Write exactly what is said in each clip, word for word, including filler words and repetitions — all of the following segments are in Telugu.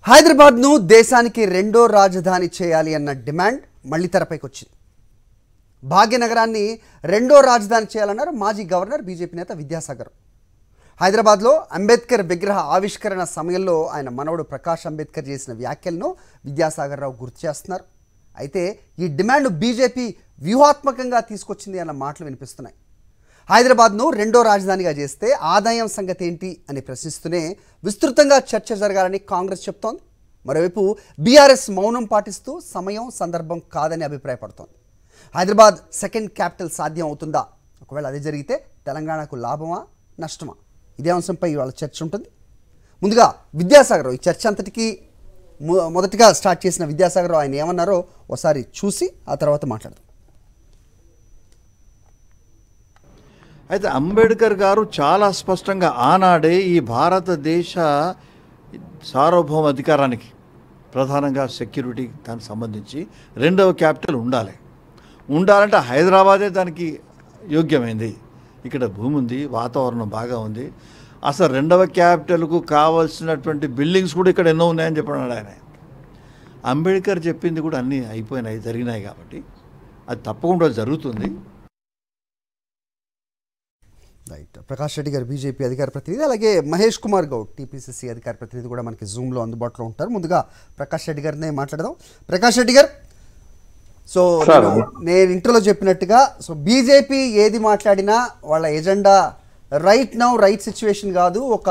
హైదరాబాద్ ను దేశానికి రెండో రాజధాని చేయాలి అన్న డిమాండ్ మళ్ళీ తెరపైకి వచ్చింది. భాగ్యనగరాన్ని రెండో రాజధాని చేయాలన్నారు మాజీ గవర్నర్ బీజేపీ నేత విద్యాసాగర్. హైదరాబాద్లో అంబేద్కర్ విగ్రహ ఆవిష్కరణ సమయంలో ఆయన మనవడు ప్రకాష్ అంబేద్కర్ చేసిన వ్యాఖ్యలను విద్యాసాగర్ రావు గుర్తు చేస్తున్నారు. అయితే ఈ డిమాండ్ బీజేపీ వ్యూహాత్మకంగా తీసుకొచ్చింది అన్న మాటలు వినిపిస్తున్నాయి. హైదరాబాద్ను రెండో రాజధానిగా చేస్తే ఆదాయం సంగతి ఏంటి అని ప్రశ్నిస్తూనే విస్తృతంగా చర్చ జరగాలని కాంగ్రెస్ చెప్తోంది. మరోవైపు బీఆర్ఎస్ మౌనం పాటిస్తూ సమయం సందర్భం కాదని అభిప్రాయపడుతోంది. హైదరాబాద్ సెకండ్ క్యాపిటల్ సాధ్యం అవుతుందా? ఒకవేళ అది జరిగితే తెలంగాణకు లాభమా నష్టమా? ఇదే అంశంపై ఇవాళ చర్చ ఉంటుంది. ముందుగా విద్యాసాగర్ ఈ చర్చ అంతటికీ మొదటిగా స్టార్ట్ చేసిన విద్యాసాగర్ ఆయన ఏమన్నారో ఒకసారి చూసి ఆ తర్వాత మాట్లాడదాం. అయితే అంబేద్కర్ గారు చాలా స్పష్టంగా ఆనాడే ఈ భారతదేశ సార్వభౌమ అధికారానికి ప్రధానంగా సెక్యూరిటీ దానికి సంబంధించి రెండవ క్యాపిటల్ ఉండాలి ఉండాలంటే హైదరాబాదే దానికి యోగ్యమైంది. ఇక్కడ భూమి ఉంది, వాతావరణం బాగా ఉంది. అసలు రెండవ క్యాపిటల్కు కావాల్సినటువంటి బిల్డింగ్స్ కూడా ఇక్కడ ఎన్నో ఉన్నాయని చెప్పన్నాడు ఆయన. అంబేద్కర్ చెప్పింది కూడా అన్నీ అయిపోయినాయి, జరిగినాయి. కాబట్టి అది తప్పకుండా జరుగుతుంది. రైట్. ప్రకాష్ రెడ్డి గారు బీజేపీ అధికార ప్రతినిధి, అలాగే మహేష్ కుమార్ గౌడ్ టీపీసీసీ అధికార ప్రతినిధి కూడా మనకి జూమ్లో అందుబాటులో ఉంటారు. ముందుగా ప్రకాష్ రెడ్డి గారినే మాట్లాడదాం. ప్రకాష్ రెడ్డి గారు, సో నేను ఇంటర్లో చెప్పినట్టుగా సో బీజేపీ ఏది మాట్లాడినా వాళ్ళ agenda right now right situation కాదు, ఒక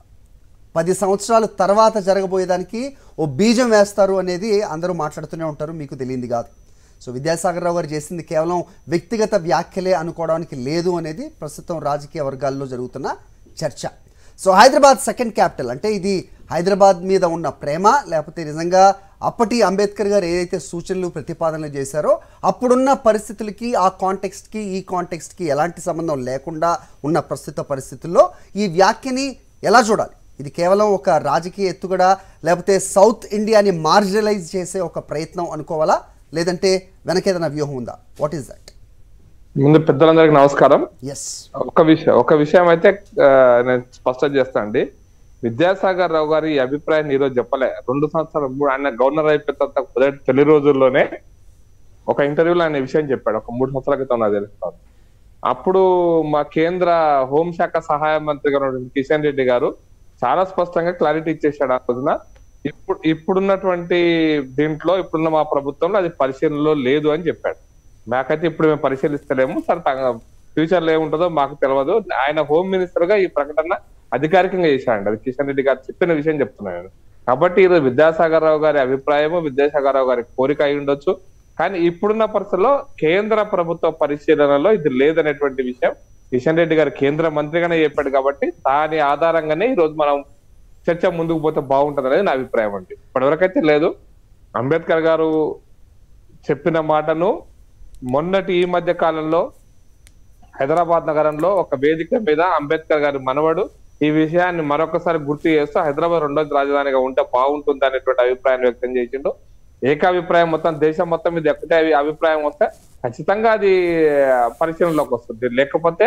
పది సంవత్సరాల తర్వాత జరగబోయేదానికి ఓ బీజం వేస్తారు అనేది అందరూ మాట్లాడుతూనే ఉంటారు, మీకు తెలియంది కాదు. సో విద్యాసాగర్ రావు గారు చేసింది కేవలం వ్యక్తిగత వ్యాఖ్యలే అనుకోవడానికి లేదు అనేది ప్రస్తుతం రాజకీయ వర్గాల్లో జరుగుతున్న చర్చ. సో హైదరాబాద్ సెకండ్ క్యాపిటల్ అంటే ఇది హైదరాబాద్ మీద ఉన్న ప్రేమ, లేకపోతే నిజంగా అప్పటి అంబేద్కర్ గారు ఏదైతే సూచనలు ప్రతిపాదనలు చేశారో అప్పుడున్న పరిస్థితులకి ఆ కాంటెక్స్ట్కి ఈ కాంటెక్స్ట్కి ఎలాంటి సంబంధం లేకుండా ఉన్న ప్రస్తుత పరిస్థితుల్లో ఈ వ్యాఖ్యని ఎలా చూడాలి? ఇది కేవలం ఒక రాజకీయ ఎత్తుగడ, లేకపోతే సౌత్ ఇండియాని మార్జినలైజ్ చేసే ఒక ప్రయత్నం అనుకోవాలా, లేదంటే వెనకేదైనా వ్యూహం ఉందా? What is that? ముందు పెద్దలందరికీ నమస్కారం. ఎస్, ఒక విషయం ఒక విషయం అయితే నేను స్పష్టం చేస్తా అండి. విద్యాసాగర్ రావు గారి అభిప్రాయాన్ని ఈరోజు చెప్పలే. రెండు సంవత్సరాలు మూడు ఆయన గవర్నర్ అయిపోయిన తర్వాత మొదటి తొలి రోజుల్లోనే ఒక ఇంటర్వ్యూలో ఆయన విషయం చెప్పాడు. ఒక మూడు సంవత్సరాల క్రితం నాకు తెలుస్తాను. అప్పుడు మా కేంద్ర హోంశాఖ సహాయ మంత్రిగా ఉన్నటువంటి కిషన్ రెడ్డి గారు చాలా స్పష్టంగా క్లారిటీ ఇచ్చేసాడు ఆ రోజున. ఇప్పుడు ఇప్పుడున్నటువంటి దీంట్లో ఇప్పుడున్న మా ప్రభుత్వంలో అది పరిశీలనలో లేదు అని చెప్పాడు. మాకైతే ఇప్పుడు మేము పరిశీలిస్తలేము, సరే ఫ్యూచర్ లో ఏముంటుందో మాకు తెలియదు. ఆయన హోమ్ మినిస్టర్ గా ఈ ప్రకటన అధికారికంగా చేశాడండి. అది కిషన్ రెడ్డి గారు చెప్పిన విషయం చెప్తున్నాను. కాబట్టి ఈరోజు విద్యాసాగర్ రావు గారి అభిప్రాయము విద్యాసాగర్ రావు గారి కోరిక అయి ఉండొచ్చు, కానీ ఇప్పుడున్న పరిస్థితుల్లో కేంద్ర ప్రభుత్వ పరిశీలనలో ఇది లేదనేటువంటి విషయం కిషన్ రెడ్డి గారు కేంద్ర మంత్రిగానే చెప్పాడు. కాబట్టి దాని ఆధారంగానే ఈ రోజు మనం చర్చ ముందుకు పోతే బాగుంటుంది అనేది నా అభిప్రాయం అండి. ఇప్పటివరకైతే లేదు. అంబేద్కర్ గారు చెప్పిన మాటను మొన్నటి ఈ మధ్య కాలంలో హైదరాబాద్ నగరంలో ఒక వేదిక మీద అంబేద్కర్ గారి మనవడు ఈ విషయాన్ని మరొకసారి గుర్తు చేస్తూ హైదరాబాద్ రెండో రాజధానిగా ఉంటే బాగుంటుంది అనేటువంటి అభిప్రాయం వ్యక్తం చేసిండు. ఏకాభిప్రాయం మొత్తం దేశం మొత్తం మీద ఎక్కటే అభిప్రాయం వస్తే ఖచ్చితంగా అది పరిశీలనలోకి వస్తుంది. లేకపోతే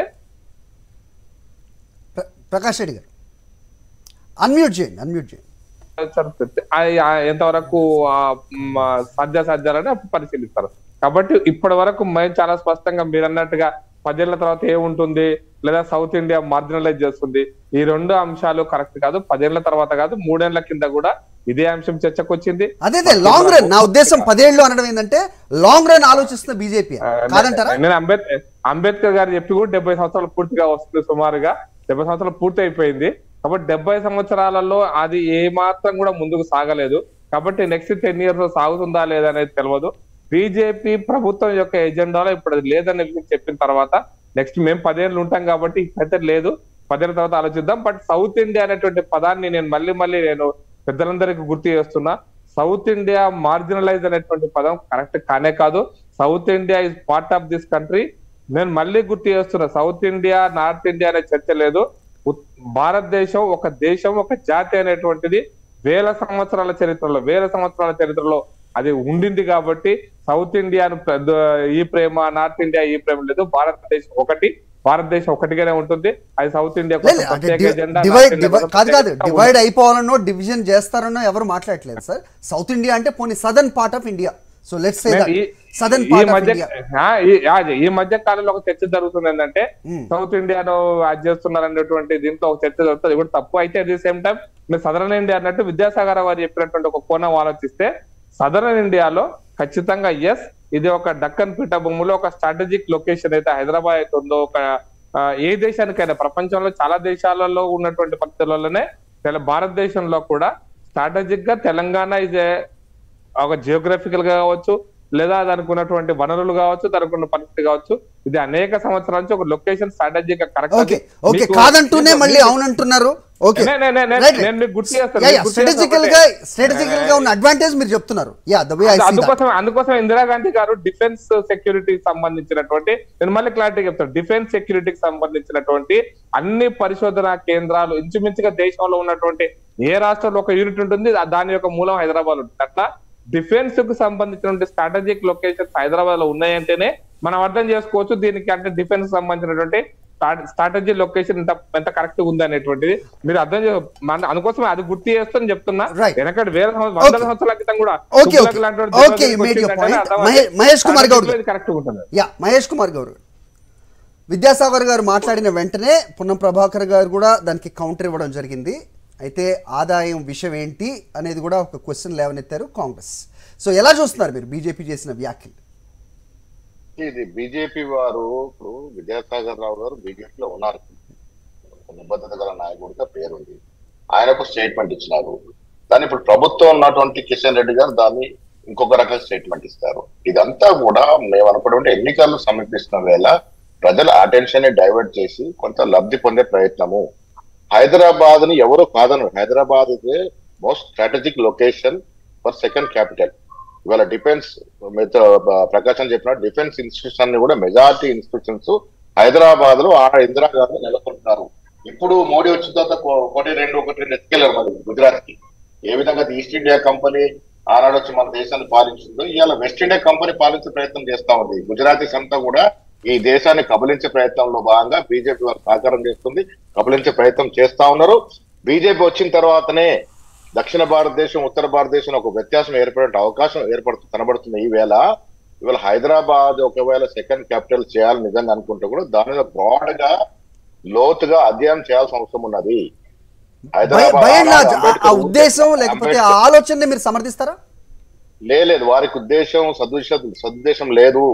ప్రకాష్ రెడ్డి గారు అన్మ్యూట్ చేయండి అన్మ్యూట్ చేయండి ఎంతవరకు సాధ్యాసాధ్యాలని అప్పుడు పరిశీలిస్తారు. కాబట్టి ఇప్పటి వరకు మేము చాలా స్పష్టంగా మీరు అన్నట్టుగా పదేళ్ల తర్వాత ఏముంటుంది, లేదా సౌత్ ఇండియా మార్జినలైజ్ చేస్తుంది, ఈ రెండు అంశాలు కరెక్ట్ కాదు. పదేళ్ల తర్వాత కాదు, మూడేళ్ల కింద కూడా ఇదే అంశం చర్చకు వచ్చింది. అదే లాంగ్ రన్. నా ఉద్దేశం పదేళ్ళు అనడం ఏంటంటే లాంగ్ రన్ ఆలోచిస్తున్న బీజేపీ కాదంటారా? నేను అంబేద్కర్ అంబేద్కర్ గారు చెప్పి కూడా డెబ్బై సంవత్సరాలు పూర్తిగా వస్తుంది. సుమారుగా డెబ్బై సంవత్సరాలు పూర్తి అయిపోయింది. కాబట్టి డెబ్బై సంవత్సరాలలో అది ఏ మాత్రం కూడా ముందుకు సాగలేదు. కాబట్టి నెక్స్ట్ టెన్ ఇయర్స్ సాగుతుందా లేదా అనేది తెలియదు. బీజేపీ ప్రభుత్వం యొక్క ఎజెండాలో ఇప్పుడు అది లేదనే విషయం చెప్పిన తర్వాత నెక్స్ట్ మేము పదేళ్ళు ఉంటాం కాబట్టి ఇప్పుడైతే లేదు, పదేళ్ళ తర్వాత ఆలోచిద్దాం. బట్ సౌత్ ఇండియా అనేటువంటి పదాన్ని నేను మళ్ళీ మళ్ళీ నేను పెద్దలందరికీ గుర్తు చేస్తున్నా. సౌత్ ఇండియా మార్జినలైజ్ అనేటువంటి పదం కరెక్ట్ కానే కాదు. South India is part of this country. నేను మళ్ళీ గుర్తు చేస్తున్నా, సౌత్ ఇండియా నార్త్ ఇండియా అనే చర్చ లేదు. భారతదేశం ఒక దేశం, ఒక జాతి అనేటువంటిది వేల సంవత్సరాల చరిత్రలో వేల సంవత్సరాల చరిత్రలో అది ఉండింది. కాబట్టి సౌత్ ఇండియాను ఈ ప్రేమ, నార్త్ ఇండియా ఈ ప్రేమ లేదు. భారతదేశం ఒకటి. భారతదేశం ఒకటిగానే ఉంటుంది. అది సౌత్ ఇండియా లేదు, అంటే డివైడ్ కాదు కాదు డివైడ్ అయిపోవాలనో డివిజన్ చేస్తారనో ఎవరు మాట్లాడలేదు సార్. సౌత్ ఇండియా అంటే పోనీ southern part of India. So let's say that southern part of India. ఈ మధ్య కాలంలో ఒక చర్చ జరుగుతుంది ఏంటంటే సౌత్ ఇండియాలో అది చేస్తున్నారు అనేటువంటి దీంట్లో ఒక చర్చ జరుగుతుంది. ఇప్పుడు తప్పు అయితే అట్ ది సేమ్ టైం మీరు సదరన్ ఇండియా అన్నట్టు విద్యాసాగర్ వారు చెప్పినటువంటి ఒక కోణం ఆలోచిస్తే సదరన్ ఇండియాలో ఖచ్చితంగా ఎస్ ఇది ఒక డక్కన్ పీఠభూమిలో ఒక స్ట్రాటజిక్ లొకేషన్ అయితే హైదరాబాద్ అయితే ఉందో, ఒక ఏ దేశానికైనా ప్రపంచంలో చాలా దేశాలలో ఉన్నటువంటి పరిస్థితులలోనే భారతదేశంలో కూడా స్ట్రాటజిక్ గా తెలంగాణ ఇజ్ ఒక జియోగ్రఫికల్ గా కావచ్చు, లేదా దానికి ఉన్నటువంటి వనరులు కావచ్చు, దానికి ఉన్న పరిస్థితి కావచ్చు, ఇది అనేక సంవత్సరాల నుంచి ఒక లొకేషన్ స్ట్రాటజిక్ గా కరెక్ట్ కాదంటూనే మళ్ళీ అవునంటున్నారు. అందుకోసం అందుకోసం ఇందిరాగాంధీ గారు డిఫెన్స్ సెక్యూరిటీకి సంబంధించినటువంటి నేను మళ్ళీ క్లారిటీ చెప్తాను. డిఫెన్స్ సెక్యూరిటీకి సంబంధించినటువంటి అన్ని పరిశోధనా కేంద్రాలు ఇంచుమించుగా దేశంలో ఉన్నటువంటి ఏ రాష్ట్రంలో ఒక యూనిట్ ఉంటుంది, దాని యొక్క మూలం హైదరాబాద్ ఉంటుంది. అట్లా డిఫెన్స్ కు సంబంధించినటువంటి స్ట్రాటజిక్ లొకేషన్స్ హైదరాబాద్ లో ఉన్నాయంటేనే మనం అర్థం చేసుకోవచ్చు దీనికి అంటే డిఫెన్స్ సంబంధించినటువంటి స్ట్రాటజీ లొకేషన్ ఎంత ఎంత కరెక్ట్ ఉంది అనేటువంటిది మీరు అర్థం చే అందుకోసం అది గుర్తు చేస్తాను చెప్తున్నా. వెనకటి వేల వందల సంవత్సరాల క్రితం కూడా మహేష్ కుమార్ గౌడ్ కరెక్ట్ ఉంటుంది. యా మహేష్ కుమార్ గౌడ్ విద్యాసాగర్ గారు మాట్లాడిన వెంటనే పున్నం ప్రభాకర్ గారు కూడా దానికి కౌంటర్ ఇవ్వడం జరిగింది. అయితే ఆదాయం విషయం ఏంటి అనేది కూడా ఒక క్వశ్చన్ లేవనెత్తారు కాంగ్రెస్. సో ఎలా చూస్తున్నారు మీరు బీజేపీ చేసిన వ్యాఖ్యలు? ఇది బీజేపీ వారు ఇప్పుడు విద్యాసాగర్ రావు గారు బీజేపీలో ఉన్నారు, నిబద్ధత గల నాయకుడిగా పేరుంది, ఆయనకు స్టేట్మెంట్ ఇచ్చినారు. దాన్ని ఇప్పుడు ప్రభుత్వం ఉన్నటువంటి కిషన్ రెడ్డి గారు దాన్ని ఇంకొక రకం స్టేట్మెంట్ ఇస్తారు. ఇదంతా కూడా మేము అనుకుంటే ఎన్నికలు సమీపిస్తున్న వేళ ప్రజల అటెన్షన్ ని డైవర్ట్ చేసి కొంత లబ్ధి పొందే ప్రయత్నము. హైదరాబాద్ ని ఎవరు కాదను, Hyderabad is a most strategic location for second capital. ఇవాళ డిఫెన్స్ ప్రకాశం చెప్పిన డిఫెన్స్ ఇన్స్టిట్యూషన్ ని కూడా మెజారిటీ ఇన్స్టిట్యూషన్స్ హైదరాబాద్ లో ఆ ఇందిరాగాంధీ నెలకొంటున్నారు. ఇప్పుడు మోడీ వచ్చిన తర్వాత ఒకటి రెండు ఒకటి రెండు ఎత్తుకెళ్లారు మరి గుజరాత్ కి. ఏ విధంగా ఈస్ట్ ఇండియా కంపెనీ ఆనాడు వచ్చి మన దేశాన్ని పాలించిందో ఇవాళ వెస్ట్ ఇండియా కంపెనీ పాలించే ప్రయత్నం చేస్తా ఉంది. గుజరాతీస్ అంతా కూడా ఈ దేశాన్ని కబలించే ప్రయత్నంలో భాగంగా బీజేపీ వారు సహకారం చేస్తుంది, కబలించే ప్రయత్నం చేస్తా ఉన్నారు. బీజేపీ వచ్చిన తర్వాతనే దక్షిణ భారతదేశం ఉత్తర భారతదేశం ఒక వ్యత్యాసం ఏర్పడే అవకాశం ఏర్పడుతూ కనబడుతుంది. ఈ వేళ ఇవాళ హైదరాబాద్ ఒకవేళ సెకండ్ క్యాపిటల్ చేయాలని నిజంగా అనుకుంటే కూడా దాని మీద బ్రాడ్ గా లోతుగా అధ్యయనం చేయాల్సిన అవసరం ఉన్నది. హైదరాబాద్ ఉద్దేశం లేకపోతే ఆలోచన మీరు సమర్థిస్తారా? లేదు, వారికి ఉద్దేశం సదుద్దేశం సదుద్దేశం లేదు,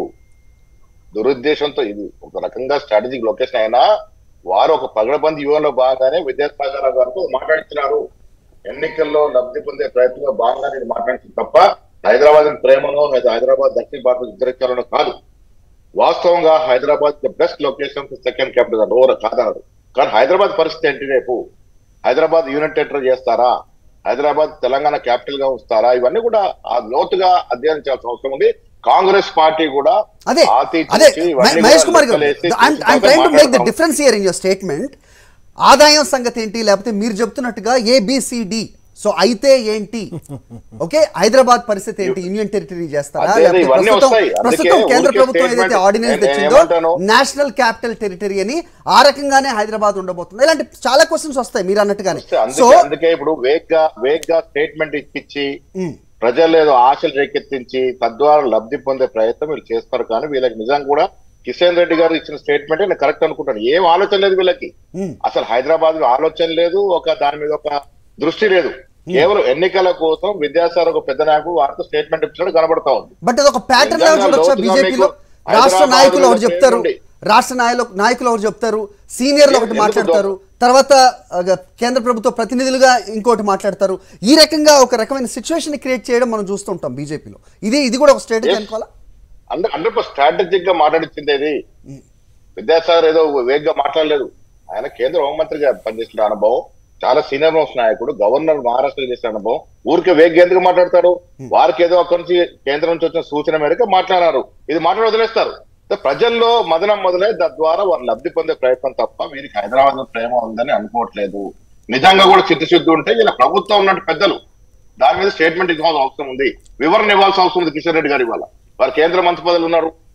దురుద్దేశంతో ఇది ఒక రకంగా స్ట్రాటజిక్ లొకేషన్ అయినా వారు ఒక పగడబంది వ్యూహంలో భాగంగానే విద్యాసాగర్ గారితో మాట్లాడుతున్నారు. ఎన్నికల్లో లబ్ధి పొందే ప్రయత్నంలో భాగంగా నేను మాట్లాడుతుంది తప్ప హైదరాబాద్ ప్రేమలో హైదరాబాద్ దక్షిణ భారత ఉత్తరాఖండ్లో కాదు. వాస్తవంగా Hyderabad the best location second capital over కాదన్నారు. కానీ హైదరాబాద్ పరిస్థితి ఏంటి? రేపు హైదరాబాద్ యూనిట్ టెరిటరీ చేస్తారా, హైదరాబాద్ తెలంగాణ క్యాపిటల్ గా ఉంచుతారా? ఇవన్నీ కూడా ఆ లోతుగా అధ్యయనం చేయాల్సిన అవసరం ఉంది. కాంగ్రెస్ పార్టీ కూడా అదే అదే మహేష్ కుమార్ గారు I'm trying to make the difference here in your statement. ఆదాయం సంగతి ఏంటి, లేకపోతే మీరు చెప్తున్నట్టుగా ఏబిసిడి. సో అయితే ఏంటి? ఓకే, హైదరాబాద్ పరిస్థితి ఏంటి? యూనియన్ టెరిటరీ చేస్తారా, ప్రస్తుతం కేంద్ర ప్రభుత్వం ఏదైతే ఆర్డినెన్స్ తెచ్చిందో నేషనల్ క్యాపిటల్ టెరిటరీ అని ఆ రకంగానే హైదరాబాద్ ఉండబోతుంది. ఇలాంటి చాలా క్వశ్చన్స్ వస్తాయి మీరు అన్నట్టుగానే. సో అందుకే ఇప్పుడు వేగ్గా వేగ్గా స్టేట్మెంట్ ఇచ్చి ప్రజలు ఏదో ఆశలు రేకెత్తించి తద్వారా లబ్ధి పొందే ప్రయత్నం వీళ్ళు చేస్తారు. కానీ వీళ్ళకి నిజంగా కూడా కిషన్ రెడ్డి గారు ఇచ్చిన స్టేట్మెంట్ నేను కరెక్ట్ అనుకుంటాను. ఏం ఆలోచన లేదు వీళ్ళకి, అసలు హైదరాబాద్ ఆలోచన లేదు, ఒక దాని మీద ఒక దృష్టి లేదు. కేవలం ఎన్నికల కోసం విద్యాసాగర్ ఒక పెద్ద నాయకుడు వారితో స్టేట్మెంట్ ఇచ్చినట్టు కనబడతా ఉంది. బట్ అది ఒక ప్యాటర్న్ లా చూడొచ్చా బీజేపీలో? రాష్ట్ర నాయకులు ఎవరు చెప్తారు, రాష్ట్ర నాయకులు నాయకులు ఎవరు చెప్తారు, సీనియర్లు ఒకటి మాట్లాడతారు, తర్వాత కేంద్ర ప్రభుత్వ ప్రతినిధులుగా ఇంకోటి మాట్లాడతారు. ఈ రకంగా ఒక రకమైన సిచ్యువేషన్ క్రియేట్ చేయడం మనం చూస్తుంటాం బీజేపీలో. ఇది ఇది కూడా ఒక స్ట్రాటజీ అనుకోవాలా? అందరూ స్ట్రాటజిక్ గా మాట్లాడించింది ఇది. విద్యాసాగర్ ఏదో వేగ్గా మాట్లాడలేదు. ఆయన కేంద్ర హోంమంత్రిగా పనిచేసిన అనుభవం, చాలా సీనియర్ మోస్ట్ నాయకుడు, గవర్నర్ మహారాష్ట్ర చేసిన అనుభవం. ఊరికే వేగ్గా ఎందుకు మాట్లాడతారు? వారికి ఏదో అక్కడి నుంచి కేంద్రం నుంచి వచ్చిన సూచన మేరకు మాట్లాడారు. ఇది మాట్లాడి వదిలేస్తారు. ప్రజల్లో మదనం మొదలై తద్వారా వారు లబ్ధి పొందే ప్రయత్నం తప్ప వీరికి హైదరాబాద్ లో ప్రేమ ఉందని అనుకోవట్లేదు. నిజంగా కూడా చిత్తశుద్ధి ఉంటే ఇలా ప్రభుత్వం ఉన్నట్టు పెద్దలు దాని మీద స్టేట్మెంట్ ఇవ్వాల్సిన అవసరం ఉంది, వివరణ ఇవ్వాల్సిన అవసరం ఉంది. కిషన్ రెడ్డి గారు ఇవాళ వారు కేంద్ర మంత్రి పదవులు ఉన్నారు,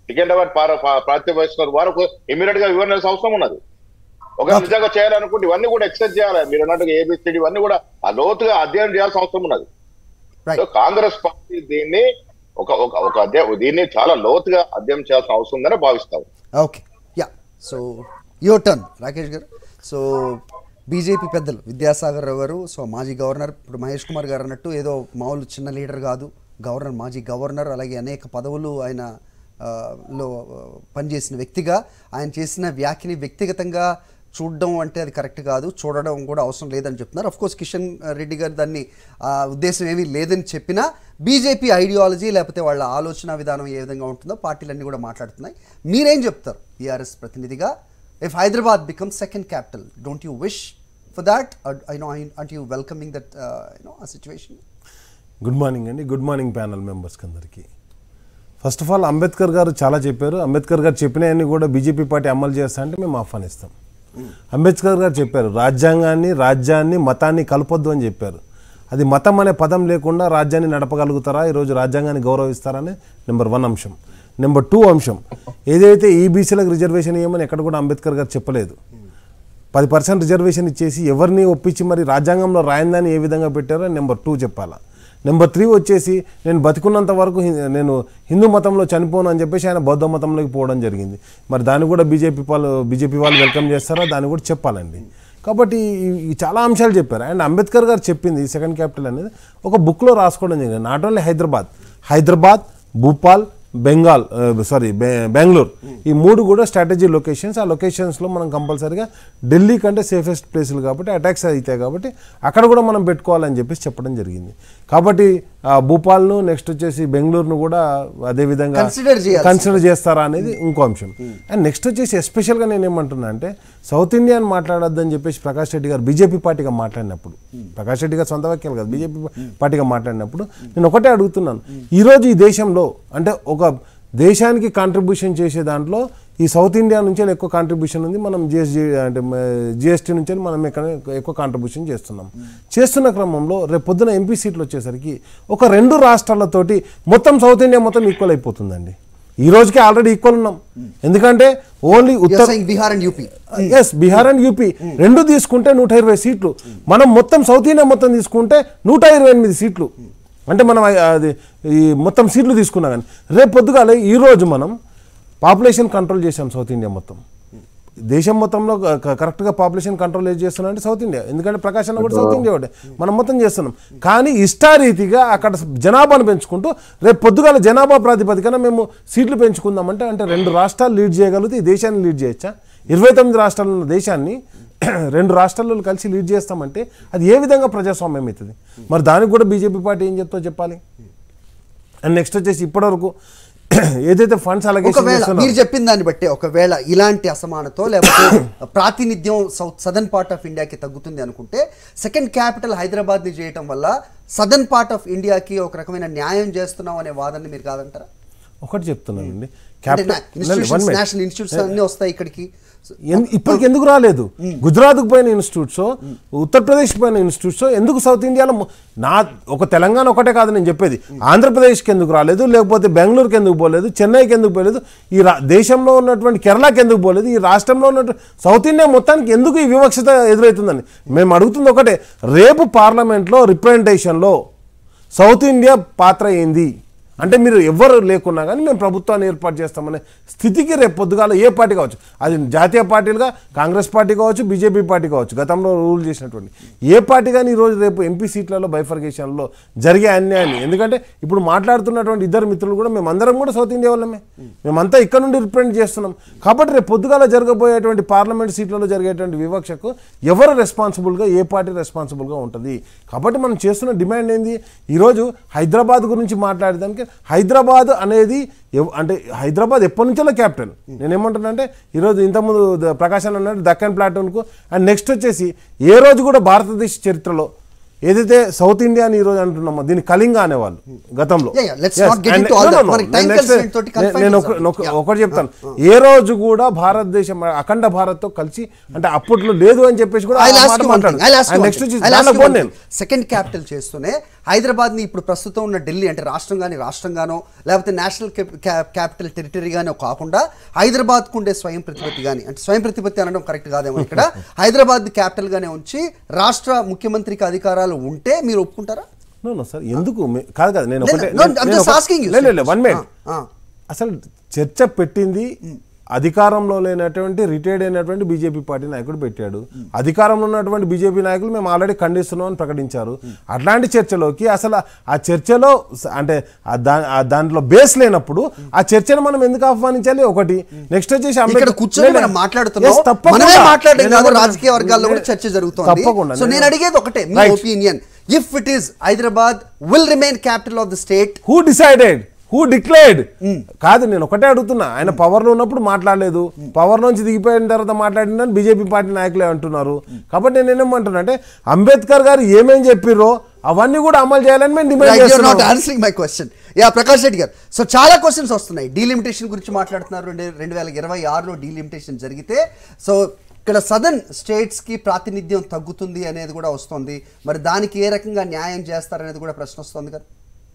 సికింద్రాబాద్ ప్రాతిపదిస్తున్నారు వారు ఇమీడియట్ గా వివరణ అవసరం ఉన్నది. ఒక నిజంగా చేయాలనుకుంటే ఇవన్నీ కూడా ఎక్సెప్ట్ చేయాలి. మీరు అన్నట్టుగా ఏబిసిడి ఇవన్నీ కూడా ఆ లోతుగా అధ్యయనం చేయాల్సిన అవసరం ఉన్నది. సో కాంగ్రెస్ పార్టీ దీన్ని ఒక ఒక దీన్ని చాలా లోతుగా అధ్యయనం చేయాల్సిన అవసరం ఉందని భావిస్తాం. Okay, yeah. So your turn Rakesh గారు. సో బీజేపీ పెద్దలు విద్యాసాగర్ రావు గారు, సో మాజీ గవర్నర్, ఇప్పుడు మహేష్ కుమార్ గారు అన్నట్టు ఏదో మామూలు చిన్న లీడర్ కాదు, గవర్నర్, మాజీ గవర్నర్, అలాగే అనేక పదవులు ఆయన లో పనిచేసిన వ్యక్తిగా ఆయన చేసిన వ్యాఖ్యని వ్యక్తిగతంగా చూడడం అంటే అది కరెక్ట్ కాదు, చూడడం కూడా అవసరం లేదని చెప్తున్నారు. అఫ్ కోర్స్ కిషన్ రెడ్డి గారు దాన్ని ఉద్దేశం ఏమీ లేదని చెప్పినా బీజేపీ ఐడియాలజీ లేకపోతే వాళ్ళ ఆలోచన విధానం ఏ విధంగా ఉంటుందో పార్టీలన్నీ కూడా మాట్లాడుతున్నాయి. మీరేం చెప్తారు టీఆర్ఎస్ ప్రతినిధిగా? If Hyderabad becomes second capital, don't you wish for that? Or, you know, aren't you welcoming that, uh, you know, a situation? Good morning అండి. గుడ్ మార్నింగ్ ప్యానల్ మెంబర్స్కి అందరికీ. ఫస్ట్ ఆఫ్ ఆల్ అంబేద్కర్ గారు చాలా చెప్పారు. అంబేద్కర్ గారు చెప్పినవన్నీ కూడా బీజేపీ పార్టీ అమలు చేస్తా అంటే మేము ఆహ్వానిస్తాం. అంబేద్కర్ గారు చెప్పారు రాజ్యాంగాన్ని, రాజ్యాన్ని, మతాన్ని కలపొద్దు అని చెప్పారు. అది మతం అనే పదం లేకుండా రాజ్యాన్ని నడపగలుగుతారా, ఈరోజు రాజ్యాంగాన్ని గౌరవిస్తారని నెంబర్ వన్ అంశం. నెంబర్ టూ అంశం ఏదైతే ఈబీసీలకు రిజర్వేషన్ ఇవ్వమని ఎక్కడ కూడా అంబేద్కర్ గారు చెప్పలేదు. పది పర్సెంట్ రిజర్వేషన్ ఇచ్చేసి ఎవరిని ఒప్పించి మరి రాజ్యాంగంలో రాయిందని ఏ విధంగా పెట్టారో నెంబర్ టూ చెప్పాలా. నెంబర్ త్రీ వచ్చేసి నేను బతికున్నంత వరకు నేను హిందూ మతంలో చనిపోను అని చెప్పేసి ఆయన బౌద్ధ మతంలోకి పోవడం జరిగింది. మరి దాన్ని కూడా బీజేపీ వాళ్ళు బీజేపీ వాళ్ళు వెల్కమ్ చేస్తారా, దాన్ని కూడా చెప్పాలండి. కాబట్టి ఈ చాలా అంశాలు చెప్పారు. అండ్ అంబేద్కర్ గారు చెప్పింది సెకండ్ క్యాపిటల్ అనేది ఒక బుక్లో రాసుకోవడం జరిగింది. Not only Hyderabad, Hyderabad, Bhopal, Bengal sorry Bengaluru, ఈ మూడు కూడా స్ట్రాటజీ లొకేషన్స్. ఆ లొకేషన్స్లో మనం కంపల్సరీగా ఢిల్లీ కంటే సేఫెస్ట్ ప్లేసులు కాబట్టి అటాక్స్ అవుతాయి కాబట్టి అక్కడ కూడా మనం పెట్టుకోవాలని చెప్పేసి చెప్పడం జరిగింది. కాబట్టి భూపాల్ను నెక్స్ట్ వచ్చేసి బెంగళూరును కూడా అదేవిధంగా కన్సిడర్ చేస్తారా అనేది ఇంకో అంశం. అండ్ నెక్స్ట్ వచ్చేసి ఎస్పెషల్గా నేను ఏమంటున్నా అంటే సౌత్ ఇండియాని మాట్లాడొద్దని చెప్పేసి ప్రకాష్ రెడ్డి గారు బీజేపీ పార్టీగా మాట్లాడినప్పుడు, ప్రకాష్ రెడ్డి గారు సొంత వాక్యాలు కాదు, బీజేపీ పార్టీగా మాట్లాడినప్పుడు నేను ఒకటే అడుగుతున్నాను, ఈరోజు ఈ దేశంలో అంటే ఒక దేశానికి కాంట్రిబ్యూషన్ చేసే దాంట్లో ఈ సౌత్ ఇండియా నుంచే ఎక్కువ కాంట్రిబ్యూషన్ ఉంది. మనం జిఎస్జీ అంటే జిఎస్టీ నుంచే మనం ఎక్కడ ఎక్కువ కాంట్రిబ్యూషన్ చేస్తున్నాం. చేస్తున్న క్రమంలో రేపు పొద్దున ఎంపీ సీట్లు వచ్చేసరికి ఒక రెండు రాష్ట్రాలతోటి మొత్తం సౌత్ ఇండియా మొత్తం ఈక్వల్ అయిపోతుందండి. ఈ రోజుకే ఆల్రెడీ ఈక్వల్ ఉన్నాం. ఎందుకంటే ఓన్లీ ఉత్తర Bihar and UP, yes Bihar and UP రెండు తీసుకుంటే నూట ఇరవై సీట్లు, మనం మొత్తం సౌత్ ఇండియా మొత్తం తీసుకుంటే నూట ఇరవై ఎనిమిది సీట్లు. అంటే మనం అది ఈ మొత్తం సీట్లు తీసుకున్నా కానీ రేపు పొద్దుగాలే ఈరోజు మనం పాపులేషన్ కంట్రోల్ చేసాం సౌత్ ఇండియా మొత్తం. దేశం మొత్తంలో కరెక్ట్గా పాపులేషన్ కంట్రోల్ ఏది చేస్తున్నాం అంటే సౌత్ ఇండియా. ఎందుకంటే ప్రకాశం కూడా సౌత్ ఇండియా ఒకటే, మనం మొత్తం చేస్తున్నాం. కానీ ఇష్టారీతిగా అక్కడ జనాభాను పెంచుకుంటూ రేపు పొద్దుగాల జనాభా ప్రాతిపదికన మేము సీట్లు పెంచుకుందామంటే అంటే రెండు రాష్ట్రాలు లీడ్ చేయగలిగితే ఈ దేశాన్ని లీడ్ చేయొచ్చా? ఇరవై తొమ్మిది రాష్ట్రాలు ఉన్న దేశాన్ని రెండు రాష్ట్రాల్లో కలిసి లీడ్ చేస్తామంటే అది ఏ విధంగా ప్రజాస్వామ్యం అవుతుంది? మరి దానికి కూడా బీజేపీ పార్టీ ఏం చెప్తో చెప్పాలి. అండ్ నెక్స్ట్ వచ్చేసి ఇప్పటివరకు ఏదైతే ఫండ్స్ అలాగే మీరు చెప్పిన దాన్ని బట్టి ఒకవేళ ఇలాంటి అసమానతో లేకపోతే ప్రాతినిధ్యం సౌత్ సదర్న్ పార్ట్ ఆఫ్ ఇండియాకి తగ్గుతుంది అనుకుంటే సెకండ్ క్యాపిటల్ హైదరాబాద్ని చేయటం వల్ల సదర్న్ పార్ట్ ఆఫ్ ఇండియాకి ఒక రకమైన న్యాయం చేస్తున్నాం అనే వాదనని మీరు కాదంటారా? ఒకటి చెప్తున్నానండి, నేషనల్ ఇన్స్టిట్యూట్స్ అన్నీ వస్తాయి ఇక్కడికి. ఇప్పటికి ఎందుకు రాలేదు? గుజరాత్కు పోయిన ఇన్స్టిట్యూట్స్, ఉత్తరప్రదేశ్ పోయిన ఇన్స్టిట్యూట్స్ ఎందుకు సౌత్ ఇండియాలో నా ఒక తెలంగాణ ఒకటే కాదు నేను చెప్పేది, ఆంధ్రప్రదేశ్కి ఎందుకు రాలేదు, లేకపోతే బెంగళూరుకి ఎందుకు పోలేదు, చెన్నైకి ఎందుకు పోలేదు, ఈ దేశంలో ఉన్నటువంటి కేరళకి ఎందుకు పోలేదు, ఈ రాష్ట్రంలో ఉన్నటువంటి సౌత్ ఇండియా మొత్తానికి ఎందుకు ఈ వివక్షత ఎదురవుతుందని మేము అడుగుతుంది ఒకటే. రేపు పార్లమెంట్లో రిప్రజెంటేషన్లో సౌత్ ఇండియా పాత్ర ఏంది అంటే మీరు ఎవరు లేకున్నా కానీ మేము ప్రభుత్వాన్ని ఏర్పాటు చేస్తామనే స్థితికి రేపు పొద్దుగాల ఏ పార్టీ కావచ్చు, అది జాతీయ పార్టీలుగా కాంగ్రెస్ పార్టీ కావచ్చు, బీజేపీ పార్టీ కావచ్చు, గతంలో రూల్ చేసినటువంటి ఏ పార్టీ కానీ ఈరోజు రేపు ఎంపీ సీట్లలో బైఫర్గేషన్లో జరిగే అన్యాయాన్ని, ఎందుకంటే ఇప్పుడు మాట్లాడుతున్నటువంటి ఇద్దరు మిత్రులు కూడా మేమందరం కూడా సౌత్ ఇండియా వాళ్ళమే, మేమంతా ఇక్కడ నుండి రిప్రజెంట్ చేస్తున్నాం. కాబట్టి రేపు పొద్దుగాల జరగబోయేటువంటి పార్లమెంట్ సీట్లలో జరిగేటువంటి వివక్షకు ఎవరు రెస్పాన్సిబుల్గా, ఏ పార్టీ రెస్పాన్సిబుల్గా ఉంటుంది? కాబట్టి మనం చేస్తున్న డిమాండ్ ఏంది? ఈరోజు హైదరాబాద్ గురించి మాట్లాడడానికి హైదరాబాద్ అనేది అంటే హైదరాబాద్ ఎప్పటి నుంచో క్యాపిటల్. నేనేమంటున్నా అంటే ఈరోజు ఇంతకుముందు ప్రకాశం అన్నాడు దక్కన్ ప్లాటూన్కు, అండ్ నెక్స్ట్ వచ్చేసి ఏ రోజు కూడా భారతదేశ చరిత్రలో ఏదైతే సౌత్ ఇండియా అని ఈరోజు అంటున్నామో దీన్ని కళింగ అనేవాళ్ళు గతంలో. Yeah, yeah, let's not get into all that. మరి time constraint తోటి confined నేను చేస్తాం. ఒక- ఒకటి చెప్తాను, ఏ రోజు కూడా భారతదేశం అఖండ భారత్ తో కలిసి అంటే అప్పట్లో లేదు అని చెప్పేసి కూడా I'll ఆ ask మాట you one thing. మాట్లాడు. I'll ask you And one next thing. వచ్చి I'll ask దానిలో you one పోను thing. నేను. సెకండ్ క్యాపిటల్ చేస్తూనే హైదరాబాద్ ని ఇప్పుడు ప్రస్తుతం ఉన్న ఢిల్లీ అంటే రాష్ట్రం కానీ రాష్ట్రంగానో లేకపోతే నేషనల్ క్యాపిటల్ టెరిటరీ గానో కాకుండా హైదరాబాద్ కు ఉండే స్వయం ప్రతిపత్తి కానీ అంటే స్వయం ప్రతిపత్తి అనడం కరెక్ట్ కాదేమో ఇక్కడ హైదరాబాద్ క్యాపిటల్ గానే ఉంచి రాష్ట్ర ముఖ్యమంత్రికి అధికారాలు ఉంటే మీరు ఒప్పుకుంటారా? నో నో సార్, ఎందుకు మే- కాదు కాదు నేను No, ఒకటే no, I'm just asking you, sir. One minute. ఆ, ఆ. అసలు చర్చ పెట్టింది అధికారంలో లేనటువంటి రిటైర్డ్ అయినటువంటి బీజేపీ పార్టీ నాయకుడు పెట్టాడు. అధికారంలో ఉన్నటువంటి బీజేపీ నాయకులు మేము ఆల్రెడీ ఖండిస్తున్నాం అని ప్రకటించారు. అట్లాంటి చర్చలోకి అసలు ఆ చర్చలో స- అంటే ఆ దా- ఆ దాంట్లో బేస్ లేనప్పుడు ఆ చర్చను మనం ఎందుకు ఆహ్వానించాలి? ఒకటి నెక్స్ట్ వచ్చేసి ఇక్కడ అంబేద్కర్- కూర్చొని లే- మనం లే. మాట్లాడుతున్నాం, Yes, తప్పకుండా. మనమే మాట్లాడడం నేను కాదు, ఏమంటున్నా- రాజకీయ వర్గాల్లో కూడా చర్చ జరుగుతోంది. తప్పకుండా. సో నేను అడిగేది ఒకటే, మీ Right. Opinion, if it is Hyderabad will remain capital of the state, who decided, who declared? కాదు, నేను ఒకటే అడుగుతున్నా, ఆయన పవర్ లో ఉన్నప్పుడు మాట్లాడలేదు, పవర్ నుంచి దిగిపోయిన తర్వాత మాట్లాడిందని బీజేపీ పార్టీ నాయకులే అంటున్నారు. కాబట్టి నేను ఏమంటున్నా అంటే అంబేద్కర్ గారు ఏమేం చెప్పిర్రో అవన్నీ కూడా అమలు చేయాలని మేము డిమాండ్ నాట్ చేస్తున్నాం. Answering my question. Yeah Prakash Reddy గారు, సో చాలా క్వశ్చన్స్ వస్తున్నాయి. డీలిమిటేషన్ గురించి మాట్లాడుతున్నారు. రెండు రెండు వేల ఇరవై ఆరులో డీలిమిటేషన్ జరిగితే సో ఇక్కడ సదర్న్ స్టేట్స్ కి ప్రాతినిధ్యం తగ్గుతుంది అనేది కూడా వస్తుంది. మరి దానికి ఏ రకంగా న్యాయం చేస్తారనేది కూడా ప్రశ్న వస్తుంది కదా.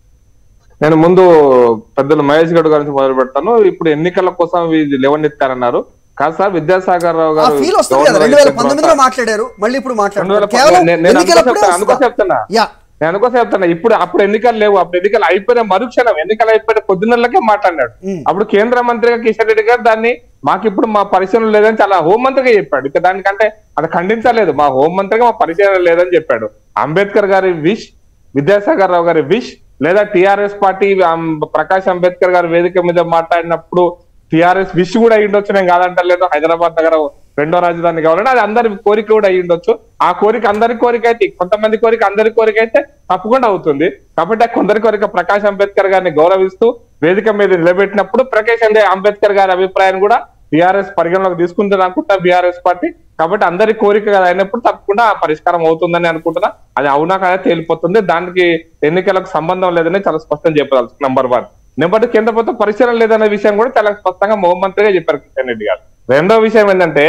నేను ముందు పెద్దలు మహేష్ గౌడ్ గారి నుంచి మొదలు పెడతాను. ఇప్పుడు ఎన్నికల కోసం వీళ్ళు లేవనెత్తారన్నారు కాదు సార్. విద్యాసాగర్ రావు ఆ గారు ఫీల్ వస్తుంది కదా, రెండు వేల పంతొమ్మిదిలో మాట్లాడారు, మళ్ళీ ఇప్పుడు మాట్లాడారు. కేవలం నేను అందుకోసం ఎన్నికలప్పుడే చెప్తాను, అందుకోసం వస్తుందా? చెప్తున్నా యా నేను అందుకోసం చెప్తున్నా. ఇప్పుడు అప్పుడు ఎన్నికలు లేవు, అప్పుడు ఎన్నికలు అయిపోయిన మరుక్షణం, ఎన్నికలు అయిపోయిన పొద్దున్నలకే మాట్లాడాడు. అప్పుడు కేంద్ర మంత్రిగా కిషన్ రెడ్డి గారు దాన్ని మాకు ఇప్పుడు మా పరిశీలన లేదని చాలా హోంమంత్రిగా చెప్పాడు. ఇక దానికంటే అది ఖండించలేదు. మా హోంమంత్రిగా మా పరిశీలన లేదని చెప్పాడు. అంబేద్కర్ గారి విష్, విద్యాసాగర్ రావు గారి విష్, లేదా టిఆర్ఎస్ పార్టీ ప్రకాష్ అంబేద్కర్ గారి వేదిక మీద మాట్లాడినప్పుడు టిఆర్ఎస్ విష్ కూడా అయ్యిండొచ్చు, నేను కాదంటలేదు. హైదరాబాద్ నగరం రెండో రాజధాని కావాలంటే అది అందరి కోరిక కూడా అయ్యిండొచ్చు. ఆ కోరిక అందరి కోరిక అయితే, కొంతమంది కోరిక అందరి కోరిక అయితే తప్పకుండా అవుతుంది. కాబట్టి ఆ కొందరి కోరిక ప్రకాష్ అంబేద్కర్ గారిని గౌరవిస్తూ వేదిక మీద నిలబెట్టినప్పుడు ప్రకాష్ అంబేద్కర్ గారి అభిప్రాయాన్ని కూడా బీఆర్ఎస్ పరిగణలోకి తీసుకుంటుంది అనుకుంటా బీఆర్ఎస్ పార్టీ. కాబట్టి అందరి కోరిక అయినప్పుడు తప్పకుండా పరిష్కారం అవుతుందని అనుకుంటున్నా. అది అవునా కదా తేలిపోతుంది. దానికి ఎన్నికలకు సంబంధం లేదని చాలా స్పష్టం చెప్పాలి. Number one. నెంబర్ టూ, కేంద్ర ప్రభుత్వం పరిశీలన లేదనే విషయం కూడా చాలా స్పష్టంగా హోంమంత్రిగా చెప్పారు కిషన్ రెడ్డి గారు. రెండో విషయం ఏంటంటే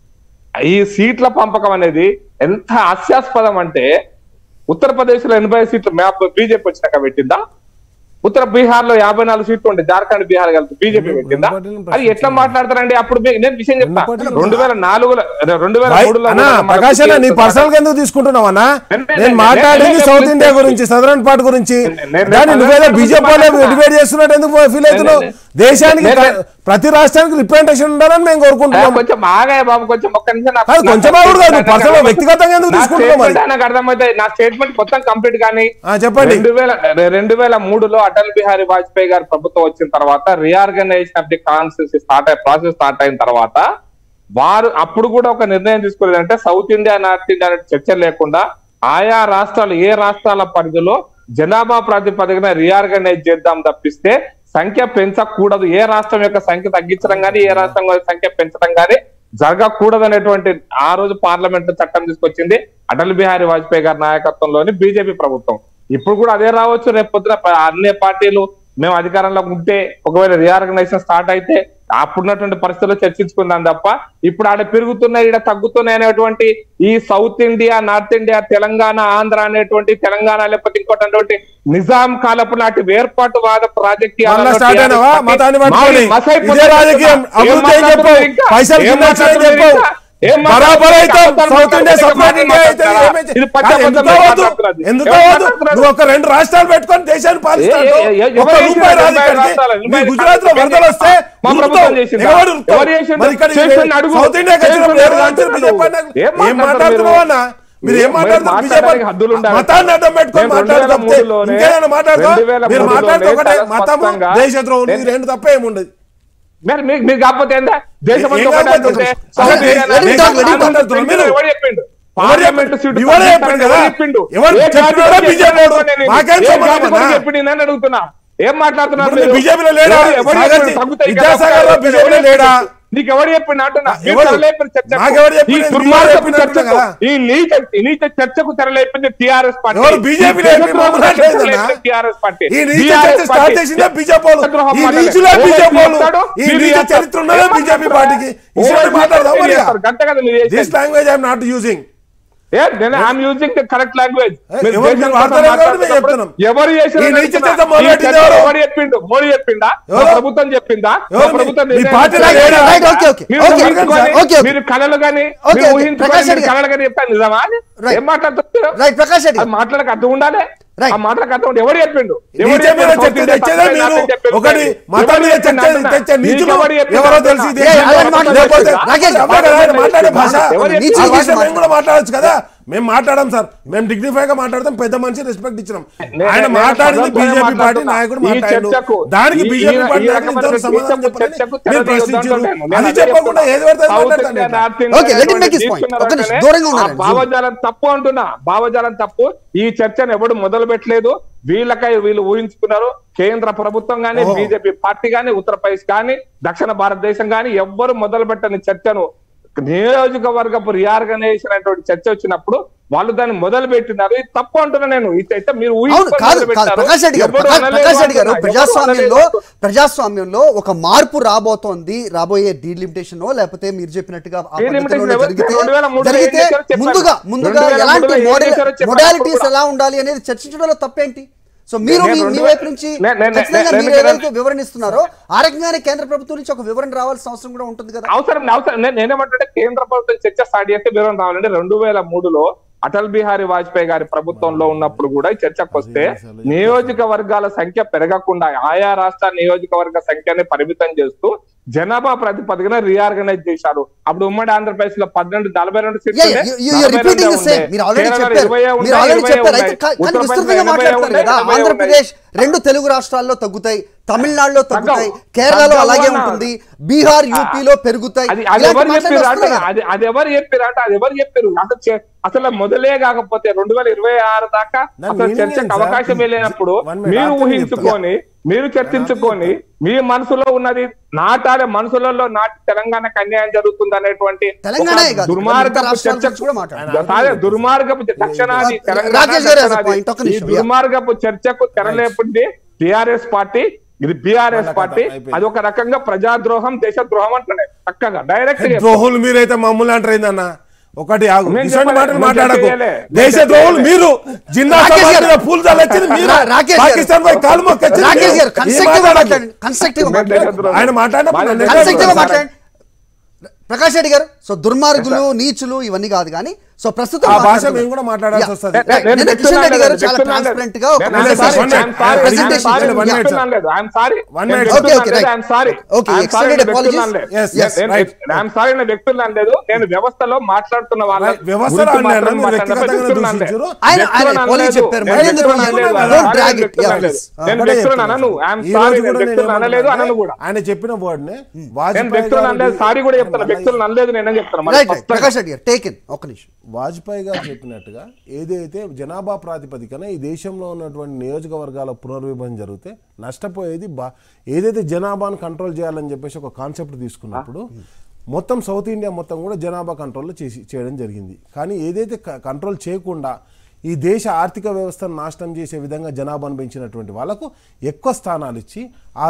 ఈ సీట్ల పంపకం అనేది ఎంత హాస్యాస్పదం అంటే, ఉత్తరప్రదేశ్ లో ఎనభై సీట్లు మ్యాప్ బీజేపీ వచ్చినాక పెట్టిందా? ఉత్తర బీహార్ లో యాభై నాలుగు సీట్లు ఉండే, జార్ఖండ్ బీహార్ కలిపి బీజేపీ పెట్టిందా? అది ఎట్లా మాట్లాడతారండి? అప్పుడు నేను విషయం చెప్తా, రెండు వేల నాలుగులో రెండు వేల మూడులో ప్రకాశ్ అన్న నీ పర్సనల్ గా ఎందుకు తీసుకుంటున్నావు అన్న? నేను మాట్లాడింది సౌత్ ఇండియా గురించి, సదరన్ పార్ట్ గురించి. దాన్ని నువ్వేదో బీజేపీ డిబేట్ చేస్తున్నట్టు ఎందుకు ఫీల్ అవుతున్నావు? దేశానికి ప్రతి రాష్ట్రానికి రిప్రజెంటేషన్ ఉండాలని మేము కోరుకుంటున్నాం. కొంచెం బాగా బాబు, కొంచెం ఒక్క నిమిషం కొంచెం బాగుడు కాదు, పర్సనల్ వ్యక్తిగతంగా ఎందుకు తీసుకుంటున్నావు? మరి నాకు అర్థమైతే నా స్టేట్మెంట్ మొత్తం కంప్లీట్ కానీ చెప్పండి. రెండు వేల రెండు వేల మూడులో అటల్ బిహారీ వాజ్పేయి గారి ప్రభుత్వం వచ్చిన తర్వాత reorganisation of the constituency start అయ్యి ప్రాసెస్ స్టార్ట్ అయిన తర్వాత వారు అప్పుడు కూడా ఒక నిర్ణయం తీసుకోలేదంటే సౌత్ ఇండియా నార్త్ ఇండియా అనే చర్చ లేకుండా ఆయా రాష్ట్రాలు ఏ రాష్ట్రాల పరిధిలో జనాభా ప్రాతిపదికన రీఆర్గనైజ్ చేద్దాం తప్పిస్తే సంఖ్య పెంచకూడదు, ఏ రాష్ట్రం యొక్క సంఖ్య తగ్గించడం కానీ ఏ రాష్ట్రం సంఖ్య పెంచడం కానీ జరగకూడదు అనేటువంటి ఆ రోజు పార్లమెంట్ చట్టం తీసుకొచ్చింది అటల్ బిహారీ వాజ్పేయి గారి నాయకత్వంలోని బీజేపీ ప్రభుత్వం. ఇప్పుడు కూడా అదే రావచ్చు. రేపు పొద్దున అన్ని పార్టీలు మేము అధికారంలోకి ఉంటే ఒకవేళ రీఆర్గనైజేషన్ స్టార్ట్ అయితే అప్పుడున్నటువంటి పరిస్థితుల్లో చర్చించుకుందాం తప్ప ఇప్పుడు ఆడ పెరుగుతున్నాయి ఈడ తగ్గుతున్నాయి అనేటువంటి ఈ south India north India Telangana Andhra అనేటువంటి తెలంగాణ లేకపోతే ఇంకోటి నిజాం కాలపు నాటి వేర్పాటువాద రాజకీయాలు ఒక రెండు రాష్ట్రాలు పెట్టుకొని దేశాన్ని పాలిస్తాడు. గుజరాత్ లో వరదలు వస్తే ఏం మాట్లాడుతున్నావు అన్న? మీరు ఏం మాట్లాడుతున్నారు? మతాన్ని అడ్డం పెట్టుకొని మాట్లాడుతూ ఇంకేదైనా మాట్లాడుతూ మీరు మాట్లాడుతూ ఒకటే మతము దేశద్రోహం ఈ రెండు తప్ప ఏముండదు. మీరు కాకపోతే ఏందా దేశం అడుగుతున్నా ఏం మాట్లాడుతున్నారు? బీజేపీలో లేడా? విద్యాసాగర్ బీజేపీలో లేడా? నీకు ఎవరు చెప్పిండు అంటున్నా ఎవరు? తెరలేపిన చర్చకు, నాకెవరు ఈ చెప్పిండు? దుర్మార్గపు నేను చర్చకు, కదా. ఈ నీచ నీచ చర్చకు తెరలేపింది టిఆర్ఎస్ పార్టీ. ఎవరు? బీజేపీ ఈ దేశద్రోహం చర్చకు తెరలేపింది టిఆర్ఎస్ పార్టీ. ఈ నీచ టిఆర్ఎస్ చర్చ స్టార్ట్ పార్టీ. చేసిందే బీజేపీ వాళ్ళు. దేశద్రోహం ఈ మాట్లాడే. నీచులే ఓవైసీ బీజేపీ వాళ్ళు. చెప్తాడు, ఈ మీరు నీచ చెప్తారు. చరిత్ర ఉన్నదే ఏం బీజేపీ మాట్లాడతారు? పార్టీకి. ఈ ఓవైసీ విషయాన్ని మాట్లాడదాం మరి. చేస్తారు. గంట కదా మీరు చేసేది. This language I'm not using. Yeah, then I'm using the correct language. Eh, మీరు ఎవరు దేశం వాడతారో కోసం కాబట్టి మేము మాట్లాడుతున్నప్పుడు చెప్తున్నాం. ఎవరు చేసిన ఈ నీచ చెప్తున్నా? చర్చ మొదలు ఈ పెట్టింది చర్చ ఎవరు? ఎవరు చెప్పిండు? మోడీ చెప్పిందా? మా ఎవరు? ప్రభుత్వం చెప్పిందా? మా ఎవరు? ప్రభుత్వం మీ నిర్ణయం పార్టీ చేసిందా? లేదా? Right, okay, okay. మీరు Okay, ఊహించుకొని, okay, okay. మీరు కళలు కానీ Okay, మీరు okay. ఊహించుకొని ప్రకాష్ మీరు రెడ్డి కళలు కానీ చెప్తాను నిజమా అని? Right. ఏం మాట్లాడుతున్నారు? రైట్ ప్రకాష్ రెడ్డి ఆ మాటలకు అర్థం ఉండాలి. Right. ఆ మాటలకు అర్థం ఉండాలి. ఎవరు చెప్పిండు? ఎవరు నీచ మీద చెప్పిండు? చర్చ సౌత్ ఇండియా తెచ్చేదే పక్కన మీరు. చెప్పిండు. ఒకటి మతం ఎవరు మీద చర్చ చెప్పిండు అంటున్నా? తెచ్చే నీచులు నీకు ఎవరు చెప్పిండు ఎవరో అంటున్నా? తెలిసి ఏ, అలాంటి మాటలు లేకపోతే చెప్పొద్దు. రాకేష్, అవ్వదు కదా, ఆయన మాట్లాడే భాష ఎవరు ఆ నీచు భాష భాష మేము కూడా మాట్లాడొచ్చు కదా. మేము మాట్లాడాం సార్, మేము డిగ్నిఫై గా మాట్లాడతాం, పెద్ద మనిషి రెస్పెక్ట్ ఇచ్చినాం. నే- ఆయన నేను మాట్లాడింది పదవి బీజేపీ పార్టీ మాట్లాడుతున్నా. నాయకుడు ఈ మాట్లాడు, చర్చకు, దానికి ఈ- బీజేపీ ఈ- పార్టీ ఈ నాయకులు రకమైన ఇంతవరకు సమాధానం చర్చకు- చెప్పలేదు. చర్చకు మీరు తెరదీయొద్దు ప్రశ్నించారు. అంటున్నాను. నేను అది అదే చెప్పకుండా చెప్తున్నా. ఏది పడితే అది సౌత్ మాట్లాడతాను ఇండియా, నేను. North India Okay, let him make his అనేటువంటి point. ఒక్క నిమిషం, తీసుకున్నారనే దూరంగా ఆ ఉన్నారండి. భావజాలం తప్పు అంటున్నా. భావజాలం తప్పు. ఈ చర్చను ఎవడు మొదలు పెట్టలేదు. వీళ్ళకై వీళ్ళు ఊహించుకున్నారు. కేంద్ర ప్రభుత్వం గానీ, ఓహో. బీజేపీ పార్టీ గానీ, ఉత్తరప్రదేశ్ కానీ, దక్షిణ భారతదేశం కానీ ఎవ్వరు మొదలు పెట్టని చర్చను నియోజకవర్గపు రీఆర్గనైజేషన్ అనేటువంటి చర్చ వచ్చినప్పుడు వాళ్ళు దాన్ని మొదలు పెట్టినారు. ఇది తప్పు అంటున్నా నేను. ఇది మీరు అవును ఊహించుకొని కాదు మొదలు కాదు పెట్టారు. ప్రకాష్ రెడ్డి గారు ఎవడు ప్రకాష్ అనలేదు ప్రకాష్ రెడ్డి గారు అంటున్నా. ఎవడు ప్రజాస్వామ్యంలో అనలేదు. ప్రజాస్వామ్యంలో ఒక మార్పు రాబోతోంది. రాబోయే డీలిమిటేషన్ లేకపోతే మీరు చెప్పినట్టుగా ఆ Delimitation పద్ధతిలోనే ఎవరు? జరిగితే రెండు వేల మూడులో జరిగితే ఏం చేశారో చెప్పారు. ముందుగా ముందుగా రెండు వేల ఎలాంటి మూడులో ఏం మోడల్ చేశారో చెప్పారు. మొడాలిటీస్ అప్పుడు ఎలా ఉండాలి అనేది చర్చించడంలో తప్పేంటి? సో మీరు నేను మీ- మీ రెండు వైపు నుంచి నేను- నేను- ఖచ్చితంగా నేను- మీరు నేను- ఏదైతే వివరణిస్తున్నారో ఆ రకంగానే కేంద్ర ప్రభుత్వం నుంచి ఒక వివరణ రావాల్సిన అవసరం కూడా ఉంటుంది కదా. అవసరం అవసరం నేను- నేనేమంటే కేంద్ర ప్రభుత్వం చర్చ స్టార్ట్ చేస్తే వివరణ రావాలంటే రెండు వేల మూడులో అటల్ బిహారీ వాజ్పేయి గారి ప్రభుత్వంలో ఉన్నప్పుడు కూడా ఈ చర్చకు వస్తే నియోజకవర్గాల సంఖ్య పెరగకుండా ఆయా రాష్ట్ర నియోజకవర్గ సంఖ్యని పరిమితం చేస్తూ జనాభా ప్రాతిపదికన రీఆర్గనైజ్ చేశారు. అప్పుడు ఉమ్మడి ఆంధ్రప్రదేశ్ లో పన్నెండు నలభై రెండు సీట్లు Yeah, ఉండే, you- you- you're నలభై రెండే repeating the ఉండే. same. మీరు already కేరళలో చెప్పారు. ఇరవై ఉండే, మీరు already ఇరవై చెప్పారు. ఉన్నాయి. అయితే కా- కానీ ఉత్తరప్రదేశ్ విస్తృతంగా ఎనభై మాట్లాడతారు ఉన్నాయి, కదా. ఎనభై ఆంధ్రప్రదేశ్ రెండు తెలుగు రాష్ట్రాల్లో తగ్గుతాయి, తమిళనాడులో తగ్గుతాయి, తగ్గవు. కేరళలో తగ్గవు అలాగే అన్న. ఉంటుంది, బీహార్ యూపీలో పెరుగుతాయి. అది అది ఇలాంటి ఎవరు మాటలు చెప్పారు అంటే వస్తున్నాయి. అది అది ఎవరు చెప్పారు అంటే అది ఎవరు చెప్పారు అసలు చే- అసలు మొదలే కాకపోతే రెండు వేల ఇరవై ఆరు దాకా దాని అసలు meaning చర్చకు ఏంటి సార్? అవకాశం లేనప్పుడు One minute, మీరు అర్థం ఊహించుకొని మీరు చర్చించుకొని మీ మనసులో ఉన్నది నాటాలే మనసులలో నాటి తెలంగాణకు అన్యాయం జరుగుతుంది అనేటువంటి తెలంగాణే కాదు, దుర్మార్గపు మిగతా రాష్ట్రాల చర్చకు గురించి కూడా మాట్లాడాలి. అదే దుర్మార్గపు దక్షిణాది రా- తెలంగాణ రాకేష్ గారు, as a దక్షిణాది point, ఒక్క ఈ నిమిషం, దుర్మార్గపు చర్చకు తెరలేపుంది టిఆర్ఎస్ పార్టీ. ఇది బిఆర్ఎస్ పార్టీ. అది ఒక రకంగా ప్రజాద్రోహం, దేశద్రోహం అంటున్నాయి చక్కగా డైరెక్ట్ గా ద్రోహులు మీరైతే మమ్మల్ని అంటారైందన్న ఒకటి ఆగు నేను ఇటువంటి చెప్పలే, మాటలు నేను మాట్లాడకు. చెప్పలే. దేశ నేను ద్రోహులు చెప్పలే. మీరు జిన్నా రాకేష్ సమాజ్ గారు. మీద పూలు చల్లొచ్చింది మీరు, రా- రాకేష్ గారు. పాకిస్తాన్ పై కాలు మొక్కొచ్చింది రాకేష్ మీరు. గారు ఈ కన్స్ట్రక్టివ్ గా మాట్లాడకు. మాట్లాడండి, కన్స్ట్రక్టివ్ గా మాట్లాడండి, ఆయన మాట్లాడినప్పుడు నన్ను కన్స్ట్రక్టివ్ గా ఎక్కడ మాట్లాడండి. ప్రకాష్ రెడ్డి గారు, సో దుర్మార్గులు నీచులు ఇవన్నీ కాదు కానీ సో ప్రస్తుతం ఆ భాష మాట్లాడుతున్నారు. మేము కూడా మాట్లాడాల్సి వస్తుంది. Yeah. నేను- నేను నిన్న కిషన్ రెడ్డి గారు చాలా చెప్తున్నాను ట్రాన్స్పరెంట్ గా ఒక నేను- నేను- I'm sorry, one minute. I'm sorry, presentation I'm sorry, one minute. చెప్తున్నాను లేదు. I'm sorry. One నేను minute. చెప్తున్నాను Okay, okay, లేదు. right. I'm sorry. Okay, I'm sorry, extended నేను apologies. చెప్తున్నాను లేదు. Yes, yes, నేను- right. I'm sorry, నేను వ్యక్తులను లేదు. నేను వ్యవస్థలో మాట్లాడుతున్న వాళ్ళ Right. వ్యవస్థలో గురించి అన్నాను, మాత్రం మీరు మాట్లాడినప్పుడు వ్యక్తిగతంగా వ్యక్తులను అనలేదు. దూషించారు. ఆయన- ఆయన వ్యక్తులను apology అనలేదు. చెప్పారు. నేను మళ్ళీ ఎందుకు వ్యక్తులను అన్నారు? అనలేదు. Don't I'm drag sorry, it. వ్యక్తులను Yeah, అనలేదు. please. నేను ఒకటే వ్యక్తులను చెప్తున్నా. అనను. I'm ఈ sorry, రోజు నేను కూడా నేను వ్యక్తులను అనలేదు ఏమన్నానంటే, అనను కూడా. ఆయన చెప్పిన వర్డ్ ని నేను వాజ్పేయి వ్యక్తులను అనలేదు. గారు- సారీ కూడా చెప్తాను. వ్యక్తులను అనలేదు నేనేం చెప్తాను మరి రైట్ రైట్ స్పష్టంగా. ప్రకాష్ రెడ్డి గారు టేకెన్ ఒక నిమిషం. వాజ్పేయి గారు చెప్పినట్టుగా ఏదైతే జనాభా ప్రాతిపదికన ఈ దేశంలో ఉన్నటువంటి నియోజకవర్గాల పునర్విభజన జరిగితే నష్టపోయేది బా ఏదైతే జనాభాను కంట్రోల్ చేయాలని చెప్పేసి ఒక కాన్సెప్ట్ తీసుకున్నప్పుడు మొత్తం సౌత్ ఇండియా మొత్తం కూడా జనాభా కంట్రోల్లో చేసి చేయడం జరిగింది. కానీ ఏదైతే కంట్రోల్ చేయకుండా ఈ దేశ ఆర్థిక వ్యవస్థను నాశనం చేసే విధంగా జనాభాను పెంచినటువంటి వాళ్ళకు ఎక్కువ స్థానాలు ఇచ్చి ఆ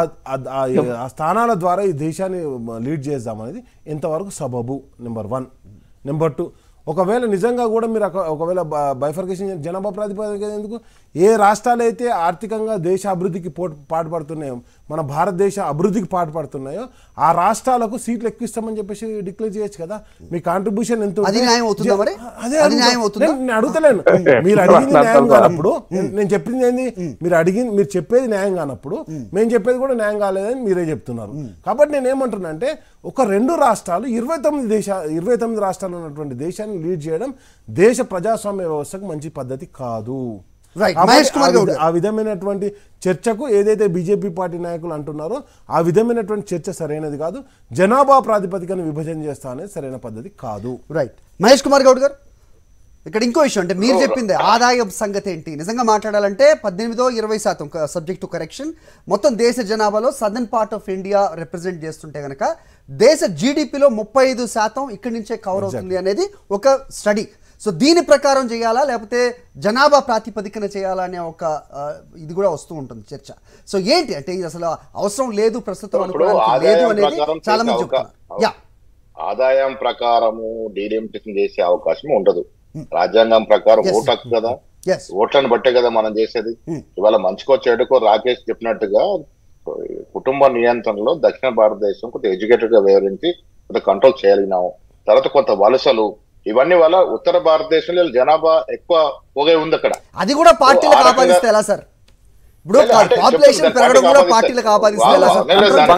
ఆ స్థానాల ద్వారా ఈ దేశాన్ని లీడ్ చేద్దామనేది ఎంతవరకు సబబు నెంబర్ వన్. నెంబర్ టూ, ఒకవేళ నిజంగా కూడా మీరు ఒకవేళ బైఫర్కేషన్ జనాభా ప్రాతిపదిక ఎందుకు ఏ రాష్ట్రాలు అయితే ఆర్థికంగా దేశ అభివృద్ధికి పో పాటుపడుతున్నాయో మన భారతదేశ అభివృద్ధికి పాటుపడుతున్నాయో ఆ రాష్ట్రాలకు సీట్లు ఎక్కువిస్తామని చెప్పేసి డిక్లేర్ చేయొచ్చు కదా. మీ కాంట్రిబ్యూషన్ ఎంత అది న్యాయం అవుతుందా మరి? అదే అది న్యాయం అవుతుందా? నేను అడుగుతలేను. మీరు అడిగింది న్యాయం కానప్పుడు నేను చెప్పింది ఏంది, మీరు అడిగింది మీరు చెప్పేది న్యాయం కానప్పుడు మేము చెప్పేది కూడా న్యాయం కాలేదని మీరే చెప్తున్నారు. కాబట్టి నేను ఏమంటున్నా అంటే ఒక రెండు రాష్ట్రాలు ఇరవై తొమ్మిది దేశ ఇరవై తొమ్మిది రాష్ట్రాలు ఉన్నటువంటి దేశాన్ని లీడ్ చేయడం దేశ ప్రజాస్వామ్య వ్యవస్థకు మంచి పద్ధతి కాదు. Right. మహేష్ కుమార్ గౌడ్ ఆ విధమైనటువంటి చర్చకు ఏదైతే బీజేపీ పార్టీ నాయకులు అంటున్నారో ఆ విధమైనటువంటి చర్చ సరైనది కాదు. జనాభా ప్రాతిపదికను విభజన చేస్తా అనేది సరైన పద్ధతి కాదు. రైట్ మహేష్ కుమార్ గౌడ్ గారు ఇక్కడ ఇంకో విషయం అంటే మీరు చెప్పింది ఆదాయం సంగతి ఏంటి? నిజంగా మాట్లాడాలంటే పద్దెనిమిదో ఇరవై శాతం సబ్జెక్ట్ టు కరెక్షన్ మొత్తం దేశ జనాభాలో southern part of India represent చేస్తుంటే కనుక దేశ జీడిపిలో ముప్పై ఐదు శాతం ఇక్కడి నుంచే కవర్ అవుతుంది అనేది ఒక స్టడీ. సో దీని ప్రకారం చేయాలా లేకపోతే జనాభా ప్రాతిపదికన చేయాలా అనే ఒక ఇది కూడా వస్తూ ఉంటుంది చర్చ. సో ఏంటి అంటే ఇది అసలు అవసరం లేదు ప్రస్తుతం అనుకోవడానికి లేదు అనేది చాలా మంది చెప్తున్నారు. యా ఆదాయం ప్రకారము డీలిమిటేషన్ చేసే అవకాశం ఉండదు. రాజ్యాంగం ప్రకారం ఓటు హక్కు కదా, ఓట్లను బట్టే కదా మనం చేసేది. ఇవాళ మంచికో చెడుకో రాకేష్ చెప్పినట్టుగా కుటుంబ నియంత్రణలో దక్షిణ భారతదేశం కొంత ఎడ్యుకేటెడ్ గా వ్యవహరించి కొంత కంట్రోల్ చేయగలిగినాము. తర్వాత కొంత వలసలు ఇవన్నీ వల్ల ఉత్తర భారతదేశంలో జనాభా ఎక్కువ పోగే ఉంది అక్కడ. అది కూడా పార్టీలకు ఆపాదిస్తే ఎలా సార్? ఇప్పుడు పాపులేషన్ పెరగడం కూడా పార్టీలకు ఆపాదిస్తే ఎలా సార్?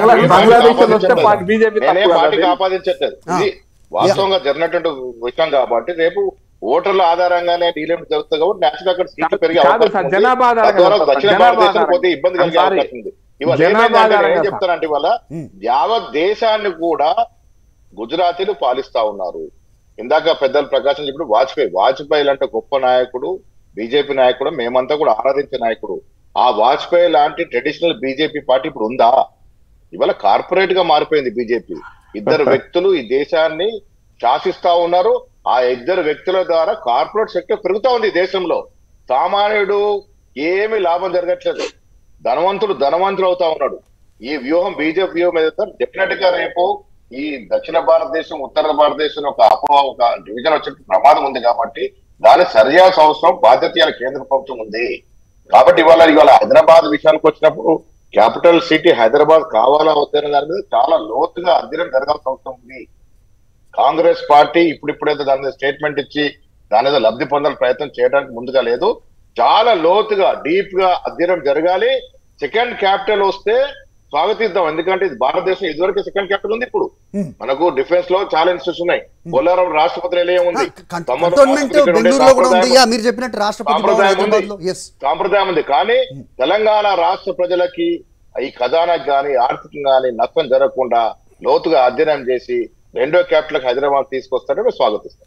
నేనే పార్టీకి ఆపాదించట్లేదు, ఇది వాస్తవంగా జరిగినటువంటి విషయం. కాబట్టి రేపు ఓటర్ల ఆధారంగానే డీలిమిట్ జరుగుతుంది కాబట్టి నేచురల్ అక్కడ సీట్లు పెరిగే అవకాశం దక్షిణ భారతదేశం పోతే ఇబ్బంది కలిగే అవకాశం ఉంది. ఇవాళ ఏం చెప్తారంటే ఇవాళ యావత్ దేశాన్ని కూడా గుజరాతీలు పాలిస్తా ఉన్నారు. ఇందాక పెద్దలు ప్రకాశం చెప్పిన వాజ్పేయి వాజ్పేయి లాంటి గొప్ప నాయకుడు, బీజేపీ నాయకుడు, మేమంతా కూడా ఆరాధించే నాయకుడు. ఆ వాజ్పేయి లాంటి ట్రెడిషనల్ బీజేపీ పార్టీ ఇప్పుడు ఉందా? ఇవాళ కార్పొరేట్ గా మారిపోయింది బీజేపీ. ఇద్దరు వ్యక్తులు ఈ దేశాన్ని శాసిస్తా ఉన్నారు. ఆ ఇద్దరు వ్యక్తుల ద్వారా కార్పొరేట్ సెక్టర్ పెరుగుతా ఉంది దేశంలో. సామాన్యుడు ఏమి లాభం జరగట్లేదు, ధనవంతుడు ధనవంతుడు అవుతా ఉన్నాడు. ఈ వ్యూహం బీజేపీ వ్యూహం ఏదైతే డెఫినెట్ గా రేపు ఈ దక్షిణ భారతదేశం ఉత్తర భారతదేశం ఒక అపో ఒక డివిజన్ వచ్చే ప్రమాదం ఉంది. కాబట్టి దాన్ని సరిచేయాల్సిన అవసరం బాధ్యత కేంద్ర ప్రభుత్వం ఉంది. కాబట్టి ఇవాళ ఇవాళ హైదరాబాద్ విషయానికి వచ్చినప్పుడు క్యాపిటల్ సిటీ హైదరాబాద్ కావాలా వద్దనే దాని మీద చాలా లోతుగా అధ్యయనం జరగాల్సిన అవసరం ఉంది. కాంగ్రెస్ పార్టీ ఇప్పుడిప్పుడైతే దాని మీద స్టేట్మెంట్ ఇచ్చి దాని మీద లబ్ధి పొందాలని ప్రయత్నం చేయడానికి ముందుగా లేదు. చాలా లోతుగా డీప్ గా అధ్యయనం జరగాలి. సెకండ్ క్యాపిటల్ వస్తే స్వాగతిద్దాం. ఎందుకంటే ఇది భారతదేశం ఇదివరకే సెకండ్ క్యాపిటల్ ఉంది. ఇప్పుడు మనకు డిఫెన్స్ లో చాలా ఇన్స్టిట్యూట్స్ ఉన్నాయి. పోలవరం రాష్ట్రపతి నిలయం ఉంది, సాంప్రదాయం ఉంది. కానీ తెలంగాణ రాష్ట్ర ప్రజలకి ఈ ఖజానాకి గాని ఆర్థికంగా గాని నష్టం జరగకుండా లోతుగా అధ్యయనం చేసి రెండో క్యాపిటల్ హైదరాబాద్ తీసుకొస్తారని స్వాగతిస్తాం.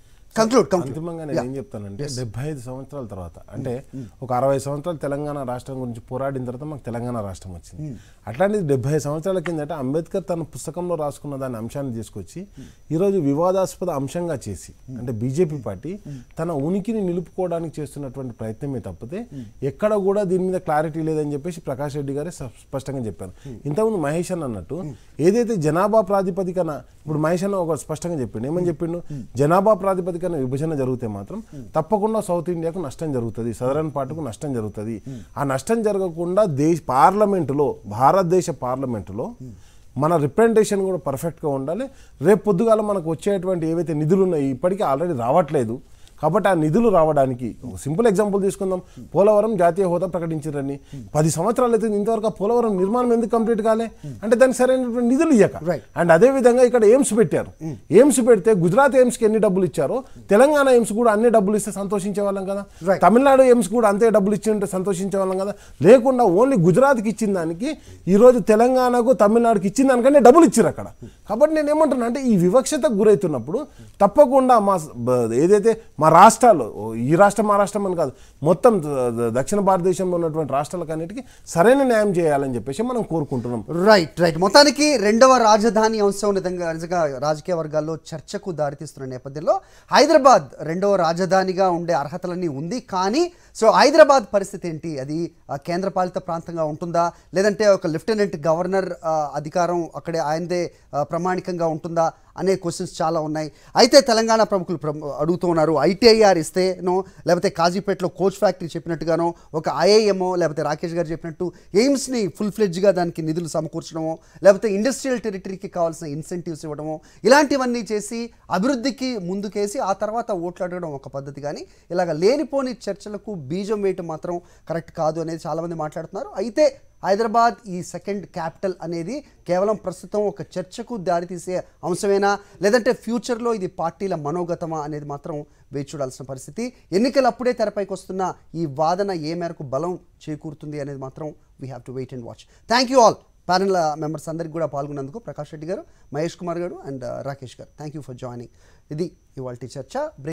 అంతిమంగా నేను ఏం చెప్తానంటే డెబ్బై ఐదు సంవత్సరాల తర్వాత అంటే ఒక అరవై సంవత్సరాలు తెలంగాణ రాష్ట్రం గురించి పోరాడిన తర్వాత మాకు తెలంగాణ రాష్ట్రం వచ్చింది. అట్లాంటిది డెబ్బై సంవత్సరాల కిందట అంబేద్కర్ తన పుస్తకంలో రాసుకున్న దాని అంశాన్ని తీసుకొచ్చి ఈరోజు వివాదాస్పద అంశంగా చేసి అంటే బీజేపీ పార్టీ తన ఉనికిని నిలుపుకోవడానికి చేస్తున్నటువంటి ప్రయత్నమే తప్పితే ఎక్కడ కూడా దీని మీద క్లారిటీ లేదని చెప్పేసి ప్రకాష్ రెడ్డి గారే స్పష్టంగా చెప్పారు. ఇంతకుముందు మహేష్ అన్న అన్నట్టు ఏదైతే జనాభా ప్రాతిపదికన ఇప్పుడు మహేష్ అన్న ఒక స్పష్టంగా చెప్పిండు. ఏమని చెప్పిండు? జనాభా ప్రాతిపదిక విభజన జరిగితే మాత్రం తప్పకుండా సౌత్ ఇండియాకు నష్టం జరుగుతుంది, సదరన్ పార్టీకు నష్టం జరుగుతుంది. ఆ నష్టం జరగకుండా దేశ పార్లమెంటులో భారతదేశ పార్లమెంటులో మన రిప్రజెంటేషన్ కూడా పర్ఫెక్ట్గా ఉండాలి. రేపు పొద్దుగాల మనకు వచ్చేటువంటి ఏవైతే నిధులు ఉన్నాయో ఇప్పటికీ ఆల్రెడీ రావట్లేదు. కాబట్టి ఆ నిధులు రావడానికి ఒక సింపుల్ ఎగ్జాంపుల్ తీసుకుందాం. పోలవరం జాతీయ హోదా ప్రకటించారని పది సంవత్సరాలు అయితే ఇంతవరకు పోలవరం నిర్మాణం ఎందుకు కంప్లీట్ కాలే అంటే దానికి సరైనటువంటి నిధులు ఇయ్యక. అండ్ అదే విధంగా ఇక్కడ ఎయిమ్స్ పెట్టారు. ఎయిమ్స్ పెడితే గుజరాత్ ఎయిమ్స్కి ఎన్ని డబ్బులు ఇచ్చారో తెలంగాణ ఎయిమ్స్ కూడా అన్ని డబ్బులు ఇస్తే సంతోషించే వాళ్ళం కదా. తమిళనాడు ఎయిమ్స్ కూడా అంతే డబ్బులు ఇచ్చి ఉంటే సంతోషించే వాళ్ళం కదా. లేకుండా ఓన్లీ గుజరాత్కి ఇచ్చిన దానికి ఈరోజు తెలంగాణకు తమిళనాడుకి ఇచ్చిన దానికంటే డబ్బులు ఇచ్చారు అక్కడ. కాబట్టి నేను ఏమంటున్నా అంటే ఈ వివక్షతకు గురవుతున్నప్పుడు తప్పకుండా మా ఏదైతే మా రాష్ట్రాలు ఈ రాష్ట్రం మా రాష్ట్రం అని కాదు మొత్తం దక్షిణ భారతదేశంలో ఉన్నటువంటి రాష్ట్రాలకు అన్నిటికీ సరైన న్యాయం చేయాలని చెప్పేసి మనం కోరుకుంటున్నాం. రైట్ రైట్ మొత్తానికి రెండవ రాజధాని అంశం నిజంగా నిజంగా రాజకీయ వర్గాల్లో చర్చకు దారితీస్తున్న నేపథ్యంలో హైదరాబాద్ రెండవ రాజధానిగా ఉండే అర్హతలన్నీ ఉంది. కానీ సో హైదరాబాద్ పరిస్థితి ఏంటి? అది కేంద్రపాలిత ప్రాంతంగా ఉంటుందా లేదంటే ఒక లెఫ్టినెంట్ గవర్నర్ అధికారం అక్కడే ఆయనదే ప్రామాణికంగా ఉంటుందా అనే క్వశ్చన్స్ చాలా ఉన్నాయి. అయితే తెలంగాణ ప్రముఖులు అడుగుతూ ఉన్నారు ఐటీఐఆర్ ఇస్తేనో లేకపోతే కాజీపేటలో కోచ్ ఫ్యాక్టరీ చెప్పినట్టుగానో ఒక ఐఐఎంఓ లేకపోతే రాకేష్ గారు చెప్పినట్టు ఎయిమ్స్ని ఫుల్ ఫ్లెడ్జ్గా దానికి నిధులు సమకూర్చడమో లేకపోతే ఇండస్ట్రియల్ టెరిటరీకి కావాల్సిన ఇన్సెంటివ్స్ ఇవ్వడమో ఇలాంటివన్నీ చేసి అభివృద్ధికి ముందుకేసి ఆ తర్వాత ఓట్లాడడం ఒక పద్ధతి. కానీ ఇలాగ లేనిపోని చర్చలకు బీజం వేయటం మాత్రం కరెక్ట్ కాదు అనేది చాలామంది మాట్లాడుతున్నారు. అయితే హైదరాబాద్ ఈ సెకండ్ క్యాపిటల్ అనేది కేవలం ప్రస్తుతం ఒక చర్చకు దారితీసే అంశమేనా లేదంటే ఫ్యూచర్లో ఇది పార్టీల మనోగతమా అనేది మాత్రం వేచి చూడాల్సిన పరిస్థితి. ఎన్నికలు అప్పుడే తెరపైకి వస్తున్న ఈ వాదన ఏ మేరకు బలం చేకూరుతుంది అనేది మాత్రం we have to wait and watch. Thank you all panel members అందరికీ కూడా పాల్గొన్నందుకు ప్రకాష్ రెడ్డి గారు, మహేష్ కుమార్ గారు అండ్ రాకేష్ గారు థ్యాంక్ యూ ఫర్ జాయినింగ్. ఇది ఇవాల్టి చర్చ.